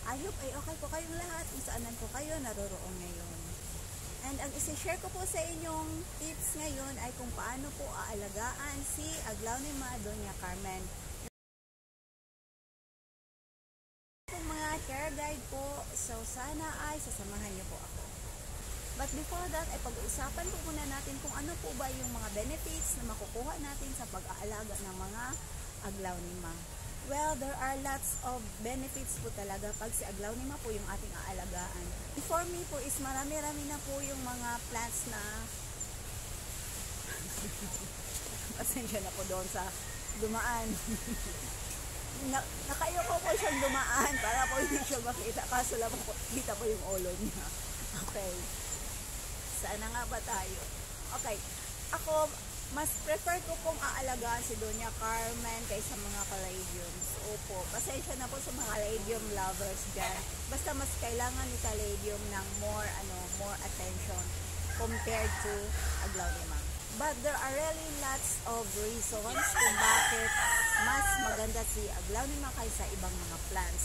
I hope ay okay po kayong lahat kung saan po kayo naroroon ngayon. And ang isi-share ko po sa inyong tips ngayon ay kung paano po aalagaan si Aglaonema DOÑA CARMEN. Kung mga care guide po, so sana ay sasamahan niyo po ako. But before that, ay pag-uusapan po muna natin kung ano po ba yung mga benefits na makukuha natin sa pag-aalaga ng mga aglaonema. Well, there are lots of benefits po talaga pag si aglaonema po yung ating aalagaan. For me po is marami-rami na po yung mga plants na pasensya na po doon sa dumaan. Nakayoko po siyang dumaan para po hindi siya makita, kaso lang po kita po yung ulo niya. Okay, sana nga ba tayo? Okay, ako mas prefer ko pong aalagaan si DOÑA CARMEN kaysa mga caladiums. Opo, pasensya na po sa mga caladium lovers dyan. Basta mas kailangan ni caladium ng more attention compared to aglaonema. But there are really lots of reasons kung bakit mas maganda si aglaonema kaysa ibang mga plants.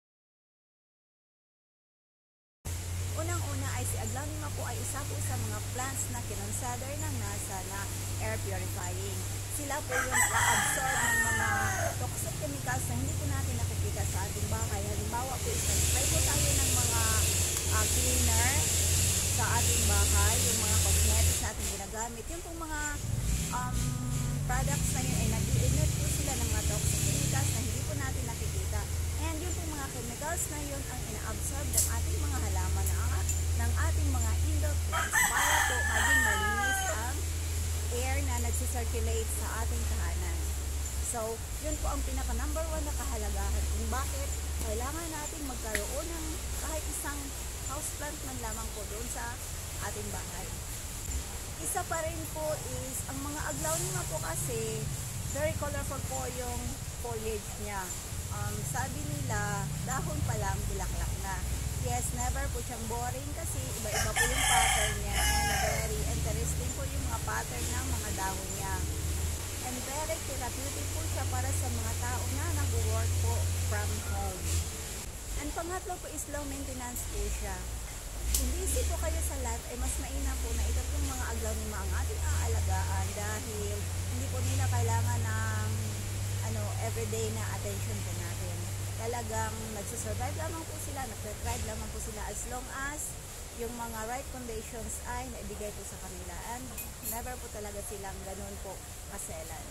Unang-una ay si aglaonema po ay isa po sa mga plants na kinonsider ng NASA na air purifying. Sila po yung naka-absorb ng mga toxic chemicals na hindi po natin nakikita sa ating bahay. Halimbawa po, spray po tayo ng mga cleaner sa ating bahay, yung mga cosmetics na ating ginagamit. Yung pong mga products na yun ay nag-i-emit po sila ng mga toxic chemicals na hindi po natin nakikita. And yung pong mga chemicals na yun ang ina-absorb ng ating mga halaman ng ating mga indoor plants para po maging malinis ang air na nagsisirculate sa ating tahanan. So, yun po ang pinaka number 1 na kahalagahan kung bakit kailangan natin magkaroon ng kahit isang houseplant man lamang po doon sa ating bahay. Isa pa rin po is, ang mga aglaonema po kasi, very colorful po yung foliage niya. Sabi nila, dahon pa lang, bulaklak na. Yes, never po siyang boring kasi iba-iba po yung pattern niya. And very interesting po yung mga pattern ng mga dahon niya. And very therapeutic po siya para sa mga tao na nag-work po from home. And pangatlo po is low maintenance po siya. Kung busy po kayo sa life, ay mas mainam po na ito pong mga aglaonema ang ating aalagaan dahil hindi po nila kailangan ng everyday na attention po natin. Talagang nagsusurvive lamang po sila, nagtre-thrive lamang po sila as long as yung mga right conditions ay naibigay po sa kanila. And never po talaga silang ganun po kaselan.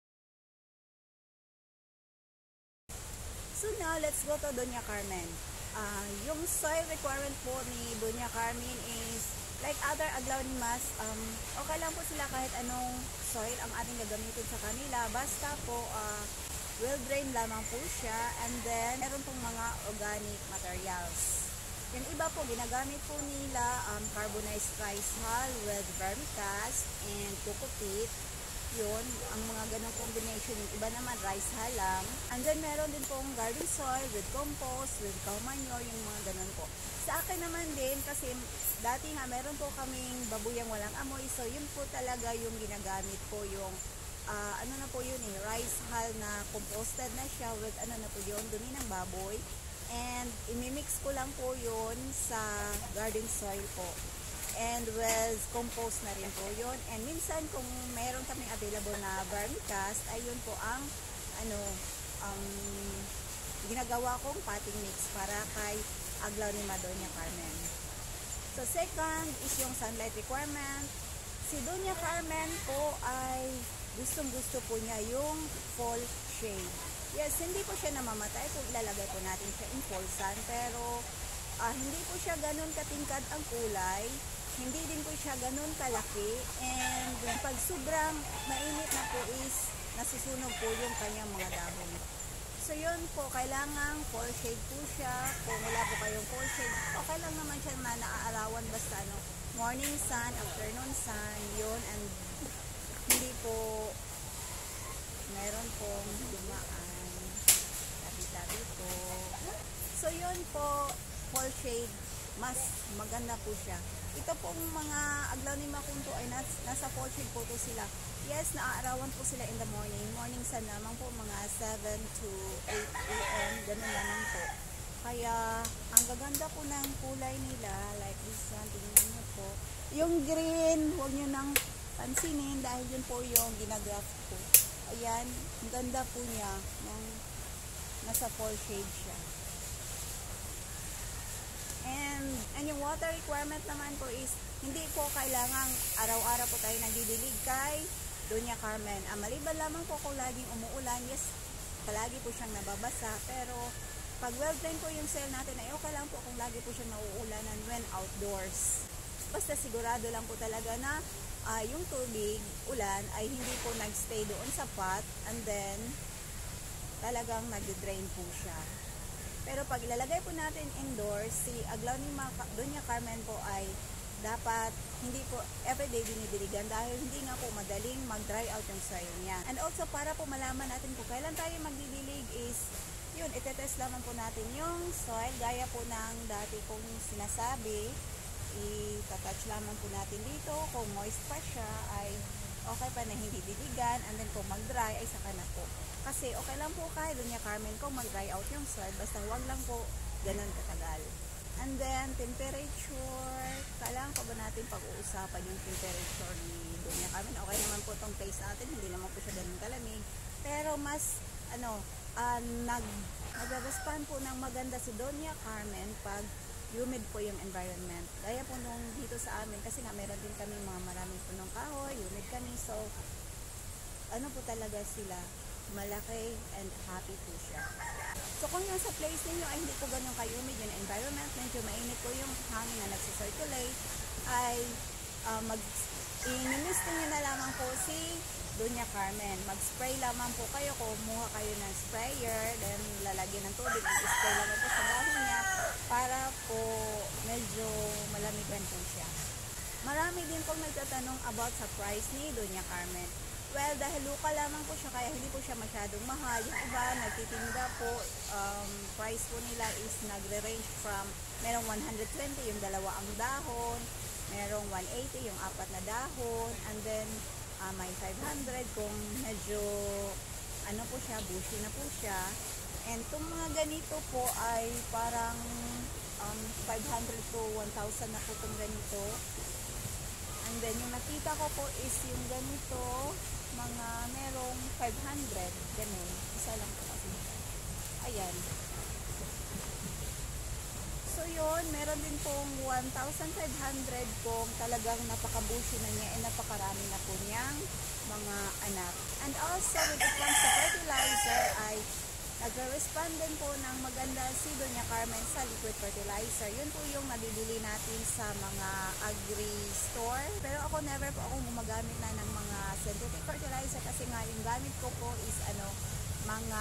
So now, let's go to DOñA CARMEN. Yung soil requirement po ni DOñA CARMEN is like other aglaonemas, okay lang po sila kahit anong soil ang ating gagamitin sa kanila. Basta po, well drain lamang po siya, and then meron pong mga organic materials. Yung iba po, ginagamit po nila carbonized rice hull with vermicast and coco peat. Yun, ang mga ganong combination. Yung iba naman, rice hull lang. And then meron din pong garden soil with compost, with cow manure, yung mga ganon po. Sa akin naman din, kasi dati nga meron po kaming babuyang walang amoy, so yun po talaga yung ginagamit po yung na po yun rice hull na composted na siya with na po yun, dumi ng baboy. And imimix ko lang po yun sa garden soil po. And with compost na rin po yun. And minsan kung meron kaming available na vermicast, ay yun po ang ginagawa kong potting mix para kay Aglaonema DOñA CARMEN. So second is yung sunlight requirement. Si DOñA CARMEN po ay gustong-gusto po niya yung fall shade. Yes, hindi po siya namamatay kung ilalagay po natin siya in full sun, pero hindi po siya ganun katingkad ang kulay, hindi din po siya ganun kalaki, and pag sobrang mainit na po is nasusunog po yung kanyang mga dahon. So yun po, kailangan full shade po siya. Kung wala po kayong full shade, okay lang naman siya na naaarawan, basta morning sun, afternoon sun, yun, and hindi po meron pong dumaan tabi-tabi po. So yun po, full shade, mas maganda po siya. Ito pong mga aglaonema kung to ay nasa full shade po to sila. Yes, naaarawan po sila in the morning. Morning sun naman po, mga 7 to 8 a.m. Ganun naman po. Kaya, ang gaganda po ng kulay nila, like this one, tingnan nyo po. Yung green, huwag nyo nang pansinin dahil yun po yung ginagraft ko. Ayan, ang ganda po niya, nasa full shade siya. And yung water requirement naman po is, hindi po kailangang araw-araw po tayo nagdidilig kay Doña Carmen. Maliban lamang po kung laging umuulan, yes, palagi po siyang nababasa, pero pag well-drained po yung soil natin, ay okay lang po kung lagi po siyang nauulanan when outdoors. Basta sigurado lang po talaga na yung tubig, ulan, ay hindi po nagstay doon sa pot, and then talagang nag-drain po siya. Pero pag ilalagay po natin indoors, si Aglaonema Doña Carmen po ay dapat hindi po everyday dinidiligan dahil hindi nga po madaling mag-dry out yung soil niya. And also, para po malaman natin kung kailan tayo magdidilig is, yun, itetest lamang po natin yung soil. Gaya po ng dati kong sinasabi, itatouch lamang po natin dito. Kung moist pa siya, ay okay pa na hindi diligan. And then kung mag-dry, ay saka na po. Kasi okay lang po kay Doña Carmen kung mag-dry out yung soil. Basta huwag lang po ganun katagal. And then, temperature. Kailangan pa ba natin pag-uusapan yung temperature ni Doña Carmen? Okay naman po itong place natin. Hindi naman po siya ganun kalamig. Pero mas, nag-respond po ng maganda si Doña Carmen pag humid po yung environment. Gaya po nung dito sa amin, kasi nga meron din kami mga maraming punong kahoy, humid kami. So, ano po talaga sila? Malaki and happy po siya. So kung yung sa place ninyo ay hindi po ganun ka-humid yung environment, medyo mainit po yung hangin na nagsisirculate, ay i-mist nyo na lamang po si Doña Carmen. Mag-spray lamang po kayo, kumuha kayo ng sprayer, then lalagyan ng tubig, i-spray lamang po sa dahon niya para po medyo malamigan po siya. Marami din pong nagtatanong about sa price ni Doña Carmen. Well, dahil local lamang po siya, kaya hindi po siya masyadong mahal. Yung iba, nagtitinda po, price po nila is nagre-range from, merong 120 yung dalawa ang dahon, merong 180 yung apat na dahon, and then may 500 kung medyo, po siya, bushy na po siya. And itong mga ganito po ay parang 500 to 1,000 na po itong ganito. And then yung nakita ko po is yung ganito, mga merong 500, ganun. Isa lang po kasi. Ayan. So yun, meron din pong 1,500 kung talagang napakabushi na niya, napakarami na po niyang mga anak. And also, when it comes to fertilizer, ay nagre-respond din po ng maganda si Doña Carmen sa liquid fertilizer. Yun po yung nabibili natin sa mga agri-store. Pero ako never po akong gumagamit na ng mga synthetic fertilizer kasi nga yung gamit ko po is mga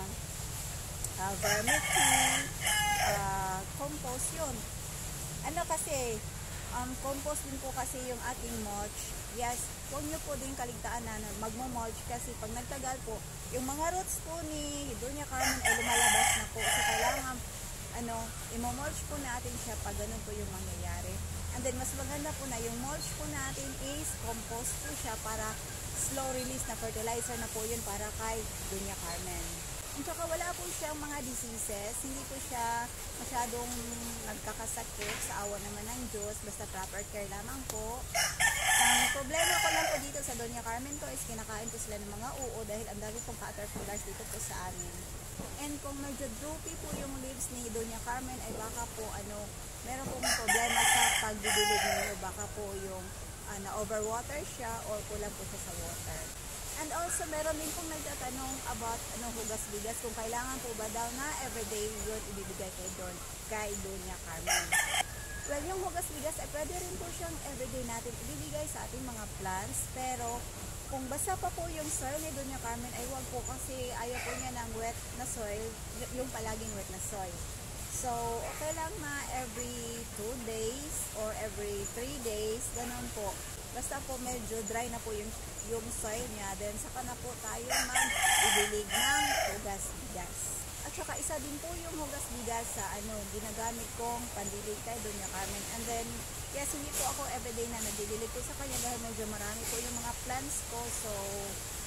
vermicide, compost yun. Kasi, compost din po kasi yung ating mulch. Yes, huwag nyo po din kaligtaan na magmo-mulch kasi pag nagtagal po, yung mga roots po ni Doña Carmen ay lumalabas na po. So, kailangan, imo-mulch po natin siya pag ganun po yung mangyayari. And then, mas maganda po na yung mulch po natin is compost po siya para slow release na fertilizer na po yun para kay Doña Carmen. At saka wala po siyang mga diseases, hindi po siya masyadong nagkakasakit sa awa naman ng Diyos, basta proper care lamang po. Ang problema ko lang po dito sa Doña Carmen ko is kinakain po sila ng mga uo dahil ang dami pong caterpillars dito po sa amin. And kung medyo droopy po yung leaves ni Doña Carmen ay baka po meron pong problema sa pagdidilig ninyo, baka po yung na-overwater siya or kulang po siya sa water. And also, meron din pong nagtatanong about hugas bigas, kung kailangan po ba daw na everyday yun ibibigay kay Doña Carmen. Well, yung hugas bigas ay pwede rin po siyang everyday natin ibibigay sa ating mga plants, pero kung basa pa po yung soil ni Doña Carmen ay wag po kasi ayaw po niya ng wet na soil, yung palaging wet na soil. So, okay lang na every 2 days or every 3 days, ganun po. Basta po medyo dry na po yung soil niya, then saka na po tayo mag-idilig ng hugas bigas. At saka isa din po yung hugas bigas sa ginagamit kong pandilig kay Doña Carmen. And then, yes, hindi po ako everyday na nadidilig po sa kanya dahil medyo marami po yung mga plants ko. So,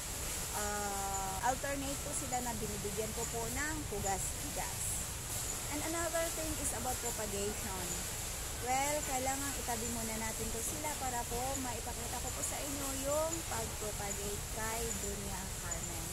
alternate po sila na binibigyan ko po ng hugas bigas. And another thing is about propagation. Well, kailangan itabi muna natin to sila para po maipakita ko po sa inyo yung pag-propagate kay Doña Carmen.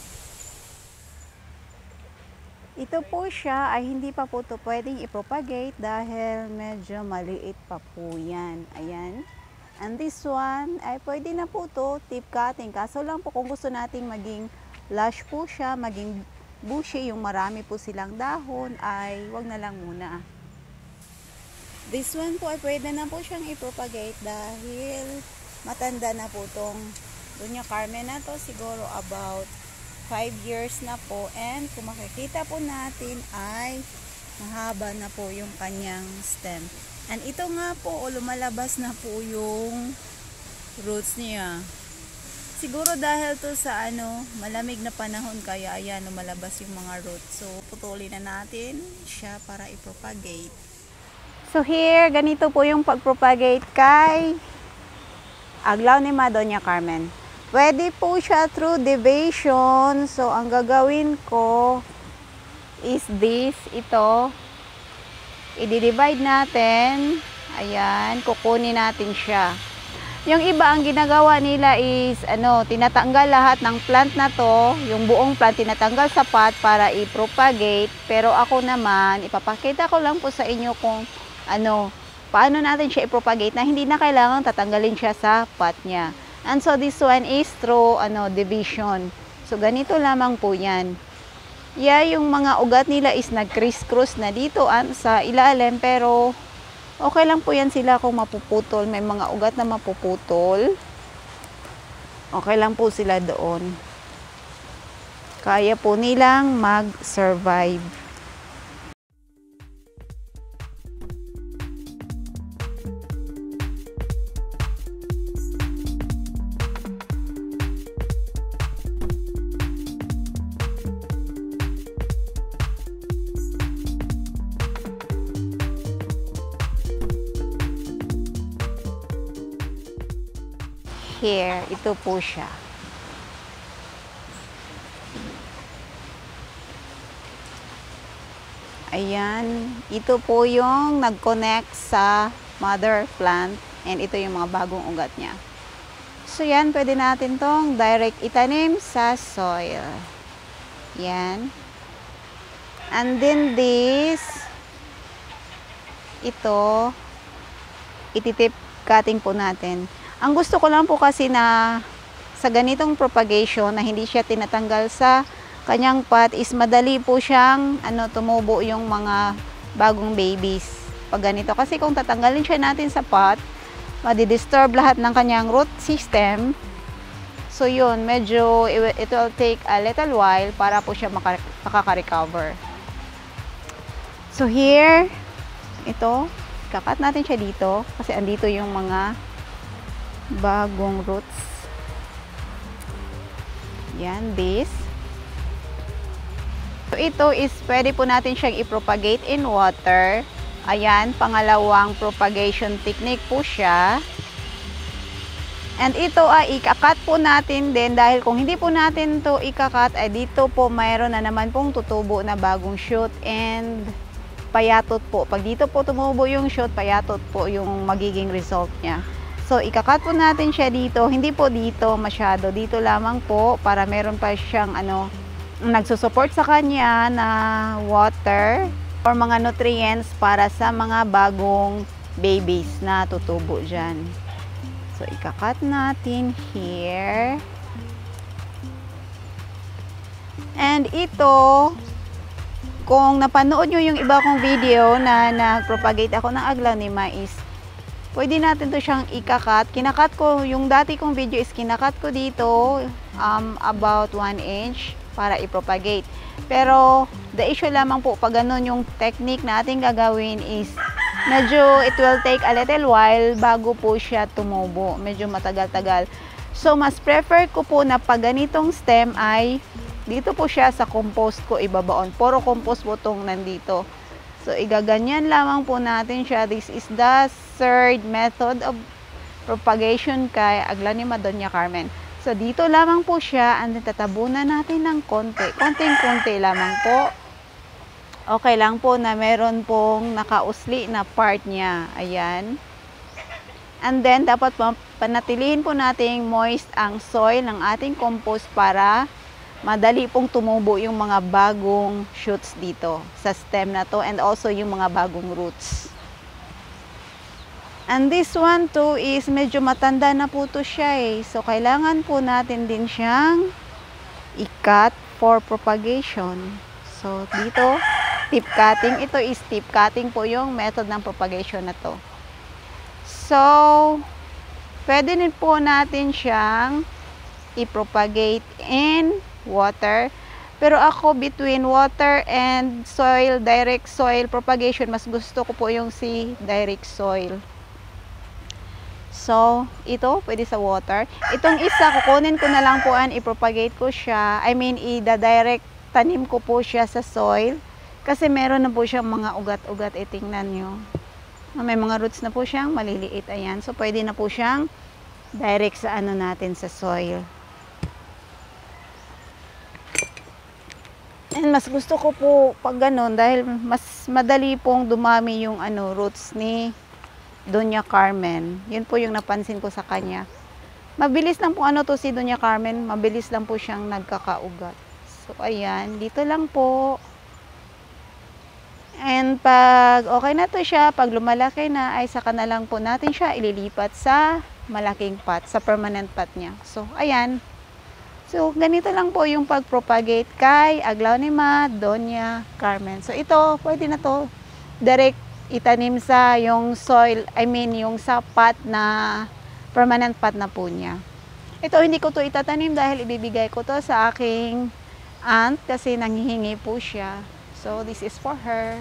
Ito po siya ay hindi pa po ito pwedeng ipropagate dahil medyo maliit pa po yan. Ayan. And this one ay pwede na po ito tip cutting. Kaso lang po kung gusto nating maging lush po siya, maging bushy, yung marami po silang dahon, ay wag na lang muna. This one po ay pwede na po siyang ipropagate dahil matanda na po itong Doña Carmen na to, siguro about 5 years na po, and kung makikita po natin ay mahaba na po yung kanyang stem. And ito nga po, lumalabas na po yung roots niya. Siguro dahil to sa malamig na panahon, kaya ayan, lumalabas yung mga roots. So, putulin na natin siya para ipropagate. So here, ganito po yung pagpropagate kay Aglaonema DOñA CARMEN. Pwede po siya through division. So, ang gagawin ko is this, ito. I-divide natin. Ayan, kukunin natin siya. Yung iba, ang ginagawa nila is, tinatanggal lahat ng plant na to, yung buong plant tinatanggal sa pot para i-propagate. Pero ako naman, ipapakita ko lang po sa inyo kung, paano natin siya i-propagate na hindi na kailangan tatanggalin siya sa pot niya. And so, this one is through, division. So, ganito lamang po yan. Yeah, yung mga ugat nila is nag-criss-cross na dito sa ilalim, pero okay lang po yan sila kung mapuputol. May mga ugat na mapuputol. Okay lang po sila doon. Kaya po nilang mag-survive. Here, ito po siya. Ayan, ito po yung nag-connect sa mother plant, and ito yung mga bagong ugat niya. So yan, pwede natin tong direct itanim sa soil. Yan. And then this, ito, ititip cutting po natin. Ang gusto ko lang po kasi na sa ganitong propagation na hindi siya tinatanggal sa kanyang pot is madali po siyang tumubo yung mga bagong babies. Pag ganito, kasi kung tatanggalin siya natin sa pot, madi-disturb lahat ng kanyang root system. So yun, medyo it will take a little while para po siya makaka-recover. So here, ito, kakat natin siya dito kasi andito yung mga bagong roots. Yan, this. So, ito is pwede po natin siyang i-propagate in water. Ayan, pangalawang propagation technique po siya. And ito ay ikakat po natin din dahil kung hindi po natin to ikakat, ay dito po mayroon na naman pong tutubo na bagong shoot and payatot po. Pag dito po tumubo yung shoot, payatot po yung magiging result niya. So, ikakat po natin siya dito. Hindi po dito masyado. Dito lamang po para meron pa siyang nagsusupport sa kanya na water or mga nutrients para sa mga bagong babies na tutubo dyan. So, ikakat natin here. And ito, kung napanood nyo yung iba kong video na nag-propagate ako ng aglaonema is pwede natin to siyang ikakat. Kinakat ko, yung dati kong video is kinakat ko dito about 1 inch para i-propagate. Pero the issue lamang po, pag ganun yung technique na ating gagawin is medyo it will take a little while bago po siya tumubo. Medyo matagal-tagal. So, mas prefer ko po na pag ganitong stem ay dito po siya sa compost ko ibabaon. Puro compost po itong nandito. So, igaganyan lamang po natin siya. This is the third method of propagation kay Aglaonema DOñA CARMEN. So, dito lamang po siya and tatabunan natin ng konti. Konting-konti lamang po Okay lang po na meron pong nakausli na part niya. Ayan. And then, dapat panatilihin po nating moist ang soil ng ating compost para madali pong tumubo yung mga bagong shoots dito sa stem na to and also yung mga bagong roots. And this one too is medyo matanda na po to siya eh. So, kailangan po natin din siyang i-cut for propagation. So, dito, tip cutting. Ito is tip cutting po yung method ng propagation na to. So, pwede din po natin siyang i-propagate in water. Pero ako, between water and soil, direct soil propagation, mas gusto ko po yung si direct soil. So, ito, pwede sa water. Itong isa, kukunin ko na lang po i-propagate ko siya. I mean, i-direct tanim ko po siya sa soil. Kasi meron na po siyang mga ugat-ugat. Tingnan nyo. May mga roots na po siyang maliliit. Ayan. So, pwede na po siyang direct sa ano natin sa soil. And mas gusto ko po pag ganun dahil mas madali pong dumami yung roots ni Doña Carmen. Yun po yung napansin ko sa kanya. Mabilis lang po to si Doña Carmen. Mabilis lang po siyang nagkakaugat. So, ayan. Dito lang po. And pag okay na to siya, pag lumalaki na, ay saka na lang po natin siya ililipat sa malaking pot, sa permanent pot niya. So, ayan. So, ganito lang po yung pag-propagate kay Aglaonema DOñA CARMEN. So, ito, pwede na to direct itanim sa yung soil, I mean, yung sa pot na permanent pot na po niya. Ito, hindi ko to itatanim dahil ibibigay ko to sa aking aunt kasi nanghihingi po siya. So, this is for her.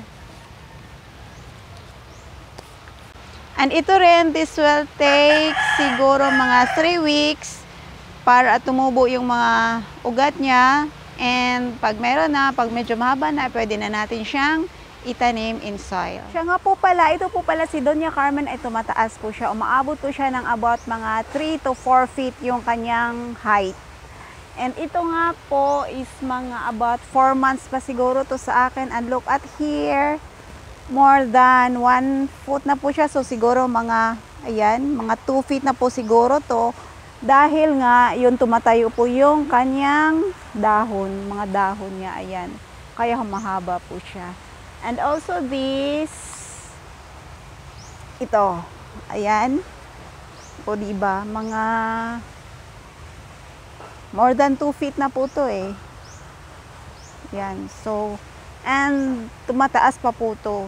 And ito rin, this will take siguro mga 3 weeks para tumubo yung mga ugat niya. And pag meron na, pag medyo mahaba na, pwede na natin siyang itanim in soil. Siya nga po pala, ito po pala si Doña Carmen ay tumataas po siya. Umaabot po siya ng about mga 3 to 4 feet yung kanyang height. And ito nga po is mga about 4 months pa siguro to sa akin. And look at here, more than 1 foot na po siya. So siguro mga, ayan, mga 2 feet na po siguro to. Dahil nga, yun tumatayo po yung kanyang dahon, mga dahon niya, ayan. Kaya humahaba po siya. And also this, ito, ayan. O diba, mga more than 2 feet na po to eh. Yan. So, and tumataas pa po to.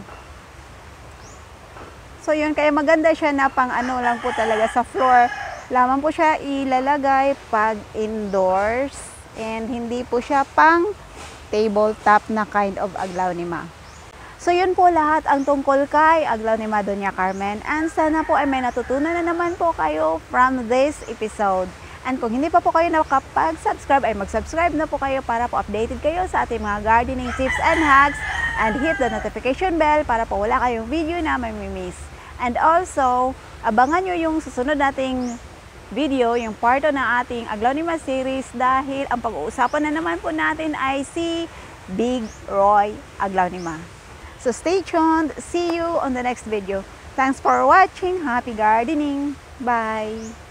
So, yun. Kaya maganda siya na pang ano lang po talaga sa floor. Lamang po siya ilalagay pag indoors. And hindi po siya pang tabletop na kind of aglaonema. So, yun po lahat ang tungkol kay Aglaonema DOñA CARMEN. And sana po ay may natutunan na naman po kayo from this episode. And kung hindi pa po kayo nakapag-subscribe, ay mag-subscribe na po kayo para po updated kayo sa ating mga gardening tips and hacks. And hit the notification bell para po wala kayong video na may miss. And also, abangan nyo yung susunod nating video, yung part 2 ng ating Aglaonema series dahil ang pag-uusapan na naman po natin ay si Big Roy Aglaonema. So stay tuned. See you on the next video. Thanks for watching. Happy gardening. Bye!